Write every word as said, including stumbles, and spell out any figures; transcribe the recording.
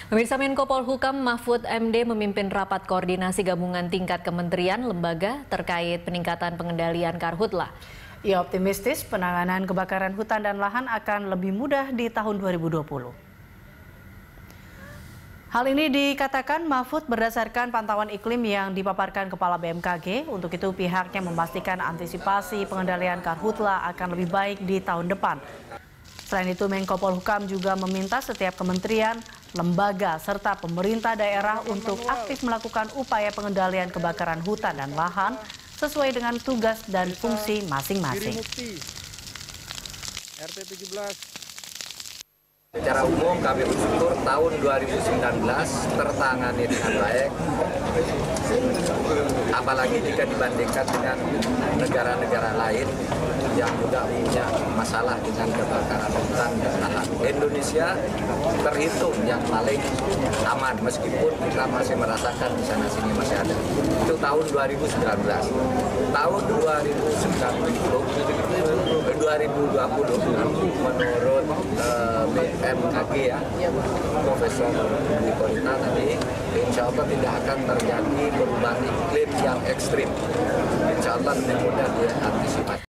Pemirsa Menko Polhukam Mahfud M D memimpin rapat koordinasi gabungan tingkat kementerian lembaga terkait peningkatan pengendalian karhutla. Ia optimistis penanganan kebakaran hutan dan lahan akan lebih mudah di tahun dua ribu dua puluh. Hal ini dikatakan Mahfud berdasarkan pantauan iklim yang dipaparkan Kepala B M K G. Untuk itu pihaknya memastikan antisipasi pengendalian karhutla akan lebih baik di tahun depan. Selain itu Menko Polhukam juga meminta setiap kementerian, lembaga, serta pemerintah daerah untuk aktif melakukan upaya pengendalian kebakaran hutan dan lahan sesuai dengan tugas dan fungsi masing-masing. R T tujuh belas. Secara umum kami bersyukur tahun dua ribu sembilan belas tertangani dengan baik, apalagi jika dibandingkan dengan negara-negara lain yang juga punya masalah dengan kebakaran hutan dan lahan. Indonesia terhitung yang paling aman meskipun kita masih merasakan di sana sini masih ada. Itu tahun dua ribu sembilan belas. Tahun dua ribu sembilan belas, dua ribu dua puluh menurut uh, B M K G ya, Profesor Dwi Korita tadi, insya Allah tidak akan terjadi perubahan iklim yang ekstrim. Insya Allah mudah diantisipasi.